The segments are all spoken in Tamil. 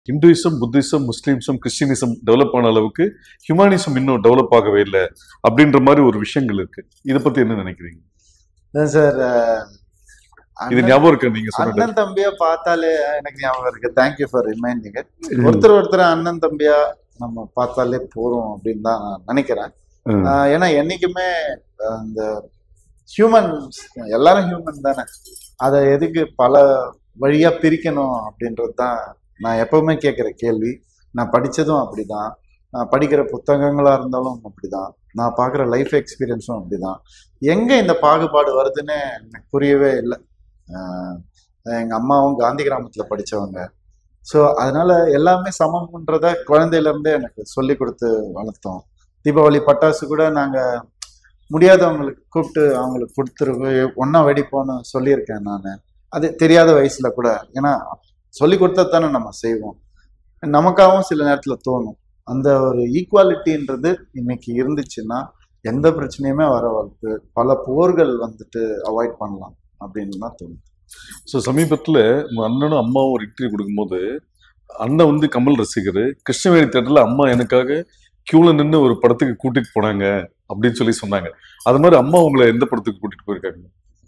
இந்துயிசம், புத்திசம், முஸ்லீம்ஸும், கிறிஸ்டினிசம் டெவலப் ஆன அளவுக்கு ஹியூமனிசம் இன்னும் டெவலப் ஆகவே இல்லை அப்படின்ற மாதிரி ஒரு விஷயங்கள் இருக்கு. இதை பத்தி என்ன நினைக்கிறீங்க சார்? இது ஞாபகம் இருக்கு நீங்க சொன்னது? அண்ணன் தம்பியா பார்த்தாலே எனக்கு ஞாபகம் இருக்கு. Thank you for reminding. ஒருத்தர் அண்ணன் தம்பியா நம்ம பார்த்தாலே போறோம் அப்படின்னு தான் நான் நினைக்கிறேன். ஏன்னா என்னைக்குமே இந்த ஹியூமன்ஸ் எல்லாரும் ஹியூமன் தானே, அதை எதுக்கு பல வழியா பிரிக்கணும் அப்படின்றது தான் நான் எப்பவுமே கேட்குற கேள்வி. நான் படித்ததும் அப்படிதான், நான் படிக்கிற புத்தகங்களாக இருந்தாலும் அப்படிதான், நான் பார்க்குற லைஃப் எக்ஸ்பீரியன்ஸும் அப்படிதான். எங்கே இந்த பாகுபாடு வருதுன்னு எனக்கு புரியவே இல்லை. எங்கள் அம்மாவும் காந்தி கிராமத்தில் படித்தவங்க. ஸோ அதனால எல்லாமே சமம்ன்றத குழந்தையிலேருந்தே எனக்கு சொல்லி கொடுத்து வளர்த்தோம். தீபாவளி பட்டாசு கூட நாங்கள் முடியாதவங்களுக்கு கூப்பிட்டு அவங்களுக்கு கொடுத்துரு ஒன்றா வெடிப்போன்னு சொல்லியிருக்கேன் நான். அது தெரியாத வயசுல கூட, ஏன்னா சொல்லி கொடுத்தா தானே நம்ம செய்வோம். நமக்காகவும் சில நேரத்தில் தோணும். அந்த ஒரு ஈக்குவாலிட்டின்றது இன்னைக்கு இருந்துச்சுன்னா எந்த பிரச்சனையுமே வர வாய்ப்பு, பல போர்கள் வந்துட்டு அவாய்ட் பண்ணலாம் அப்படின்னு தான் தோணுது. ஸோ சமீபத்தில் அண்ணனும் அம்மாவும் ஒரு இன்டர்வியூ கொடுக்கும்போது, அண்ணன் வந்து கமல் ரசிகர், கிருஷ்ணவேணி தேட்டரில் அம்மா எனக்காக கியூல நின்று ஒரு படத்துக்கு கூட்டிட்டு போனாங்க அப்படின்னு சொல்லி சொன்னாங்க. அது மாதிரி அம்மா உங்களை எந்த படத்துக்கு கூட்டிட்டு போயிருக்காங்க?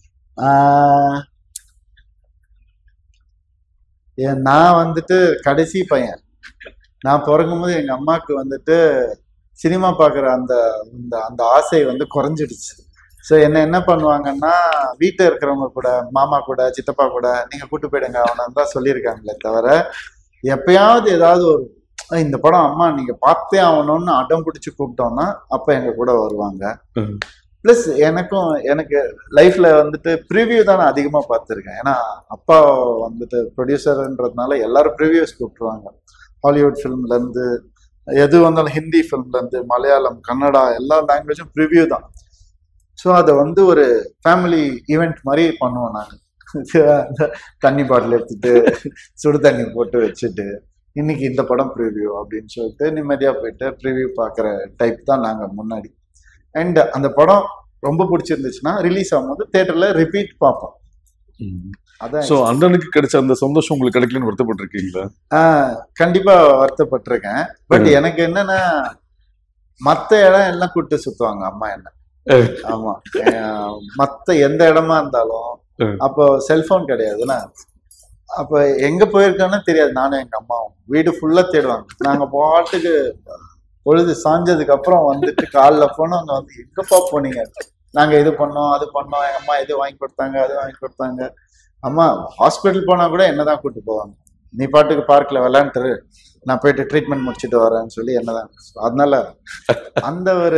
நான் வந்துட்டு கடைசி பையன். நான் பிறக்கும் போது எங்க அம்மாவுக்கு வந்துட்டு சினிமா பார்க்குற அந்த அந்த ஆசை வந்து குறைஞ்சிடுச்சு. ஸோ என்ன பண்ணுவாங்கன்னா, வீட்டில் இருக்கிறவங்க கூட, மாமா கூட, சித்தப்பா கூட நீங்க கூட்டு போயிடுங்க அவனை தான் சொல்லியிருக்காங்களே தவிர, எப்பயாவது ஏதாவது ஒரு இந்த படம் அம்மா நீங்க பார்த்தே ஆகணும்னு அடம் பிடிச்சி கூப்பிட்டோம்னா அப்ப எங்க கூட வருவாங்க. பிளஸ் எனக்கு லைஃப்ல வந்துட்டு ப்ரிவியூ தான் நான் அதிகமா பார்த்துருக்கேன். ஏன்னா அப்பா வந்துட்டு ப்ரொடியூசர்ன்றதுனால எல்லாரும் ப்ரிவியூஸ் கூப்பிட்டுருவாங்க. ஹாலிவுட் ஃபிலிம்ல இருந்து எது வந்தாலும், ஹிந்தி ஃபிலிம்ல இருந்து மலையாளம், கன்னடா எல்லா லாங்குவேஜும் ப்ரிவியூ தான். ஸோ அதை வந்து ஒரு ஃபேமிலி ஈவெண்ட் மாதிரி பண்ணுவோம். நான் தண்ணி பாட்டில் எடுத்துட்டு சுடு தண்ணி போட்டு வச்சுட்டு இன்னைக்கு இந்த படம் ப்ரிவியூ அப்படின்னு சொல்லிட்டு நிம்மதியாக போயிட்டு ப்ரிவியூ பார்க்குற டைப் தான் நாங்கள் முன்னாடி. அண்ட் அந்த படம் ரொம்ப பிடிச்சிருந்துச்சுன்னா ரிலீஸ் ஆகும்போது தேட்டரில் ரிப்பீட் பார்ப்போம். அதான். ஸோ அண்ணனுக்கு கிடைச்ச அந்த சந்தோஷம் உங்களுக்கு கிடைக்கலன்னு வருத்தப்பட்டிருக்கீங்களா? கண்டிப்பா வருத்தப்பட்டிருக்கேன். பட் எனக்கு என்னன்னா, மற்ற இடம் எல்லாம் கூப்பிட்டு சுத்துவாங்க அம்மா என்ன. ஆமா, மற்ற எந்த இடமா இருந்தாலும். அப்போ செல்போன் கிடையாதுன்னா, அப்ப எங்க போயிருக்கோன்னு தெரியாது. நானும் எங்க அம்மாவும் வீடு ஃபுல்லா தேடுவாங்க. நாங்க பாட்டுக்கு பொழுது சாஞ்சதுக்கு அப்புறம் வந்துட்டு காலில் போனோம். அங்க வந்து எங்கப்பா போனீங்க, நாங்க இது பண்ணோம் அது பண்ணோம், எங்க அம்மா இது வாங்கி கொடுத்தாங்க அது வாங்கி கொடுத்தாங்க. அம்மா ஹாஸ்பிட்டல் போனா கூட என்னதான் கூப்பிட்டு போவாங்க. நீ பாட்டுக்கு பார்க்ல விளையாண்டுரு, நான் போயிட்டு ட்ரீட்மெண்ட் முடிச்சுட்டு வரேன்னு சொல்லி என்னதான். அதனால அந்த ஒரு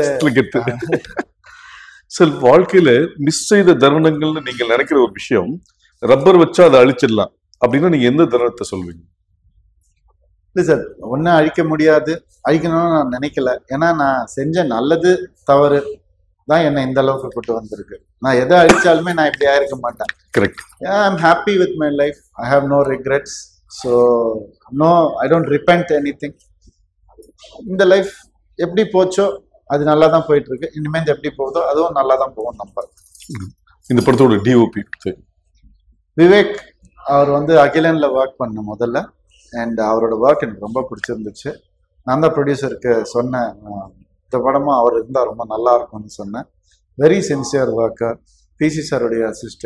சார், வாழ்க்கையில மிஸ் செய்த தருணங்கள்னு நீங்க நினைக்கிற ஒரு விஷயம், ரப்பர் வச்சா அதை அழிச்சிடலாம் அப்படின்னா நீங்க எந்த தருணத்தை சொல்வீங்க? இல்லை சார், ஒன்னும் அழிக்க முடியாது, அழிக்கணும்னு நான் நினைக்கல. ஏன்னா நான் செஞ்ச நல்லது தவறு தான் என்னை இந்த அளவுக்கு கூட்டு வந்திருக்கு. நான் எதை அழிச்சாலுமே நான் இப்படி ஆயிருக்க மாட்டேன். Correct. I am happy with my life. I have no regrets. So no, I don't repent anything. இந்த லைஃப் எப்படி போச்சோ அது நல்லா தான் போயிட்டு இருக்கு. இனிமேல் எப்படி போகுதோ அதுவும் நல்லா தான் போகும். நம்ம இந்த படத்தோட டிஓபி விவேக், அவர் வந்து அகிலன்ல ஒர்க் பண்ண முதல்ல. அண்ட் அவரோட ஒர்க் எனக்கு ரொம்ப பிடிச்சிருந்துச்சு. நான் தான் ப்ரொடியூசருக்கு சொன்னேன், இந்த படமும் அவர் இருந்தால் ரொம்ப நல்லா இருக்கும்னு சொன்னேன். Very sincere worker. பிசி சாருடைய அசிஸ்டன்ட்.